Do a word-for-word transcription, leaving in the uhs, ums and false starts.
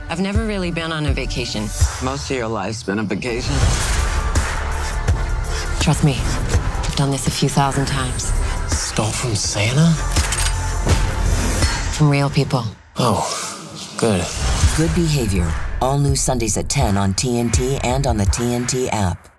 I've never really been on a vacation. Most of your life's been a vacation. Trust me, I've done this a few thousand times. Stole from Santa? From real people. Oh, good. Good Behavior. All new Sundays at ten on T N T and on the T N T app.